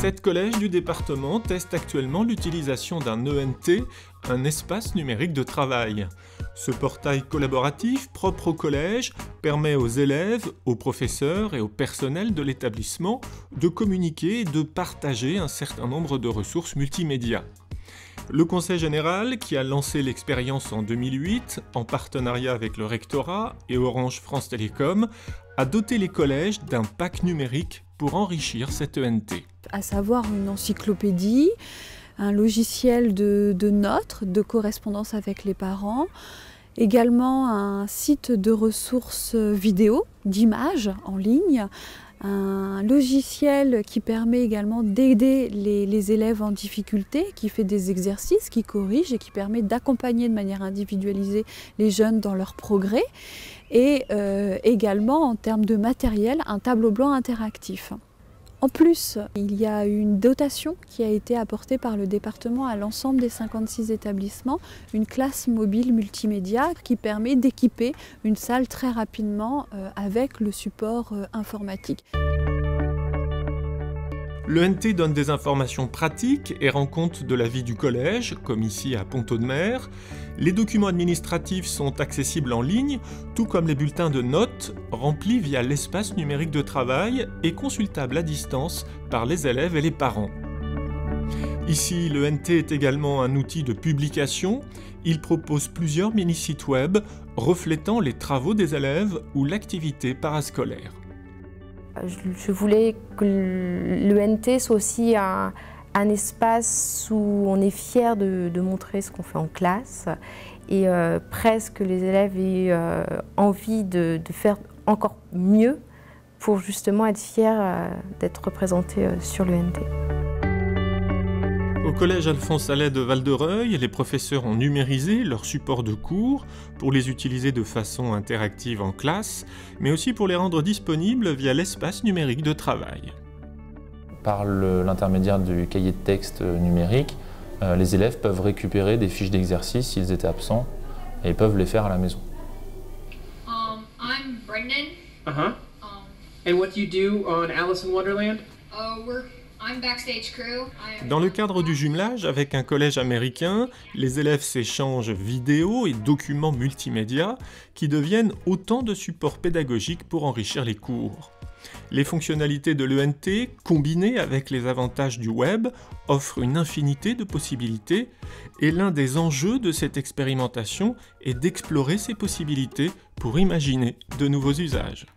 7 collèges du département testent actuellement l'utilisation d'un ENT, un espace numérique de travail. Ce portail collaboratif propre au collège permet aux élèves, aux professeurs et au personnel de l'établissement de communiquer et de partager un certain nombre de ressources multimédia. Le Conseil général, qui a lancé l'expérience en 2008, en partenariat avec le rectorat et Orange France Télécom, a doté les collèges d'un pack numérique pour enrichir cet ENT. À savoir une encyclopédie, un logiciel de notes, de correspondance avec les parents, également un site de ressources vidéo, d'images en ligne, un logiciel qui permet également d'aider les élèves en difficulté, qui fait des exercices, qui corrige et qui permet d'accompagner de manière individualisée les jeunes dans leur progrès. Et également en termes de matériel, un tableau blanc interactif. En plus, il y a une dotation qui a été apportée par le département à l'ensemble des 56 établissements, une classe mobile multimédia qui permet d'équiper une salle très rapidement avec le support informatique. L'ENT donne des informations pratiques et rend compte de la vie du collège, comme ici à Pont-Audemer. Les documents administratifs sont accessibles en ligne, tout comme les bulletins de notes, remplis via l'espace numérique de travail et consultables à distance par les élèves et les parents. Ici, l'ENT est également un outil de publication. Il propose plusieurs mini-sites web reflétant les travaux des élèves ou l'activité parascolaire. Je voulais que l'ENT soit aussi un espace où on est fier de montrer ce qu'on fait en classe et presque les élèves aient envie de faire encore mieux pour justement être fiers d'être représentés sur l'ENT. Au collège Alphonse Allais de Val-de-Reuil, les professeurs ont numérisé leurs supports de cours pour les utiliser de façon interactive en classe, mais aussi pour les rendre disponibles via l'espace numérique de travail. Par l'intermédiaire du cahier de texte numérique, les élèves peuvent récupérer des fiches d'exercice s'ils étaient absents et peuvent les faire à la maison. I'm Brendan. And what do you do on Alice in Wonderland? I'm backstage crew. Dans le cadre du jumelage avec un collège américain, les élèves s'échangent vidéos et documents multimédia qui deviennent autant de supports pédagogiques pour enrichir les cours. Les fonctionnalités de l'ENT, combinées avec les avantages du web, offrent une infinité de possibilités et l'un des enjeux de cette expérimentation est d'explorer ces possibilités pour imaginer de nouveaux usages.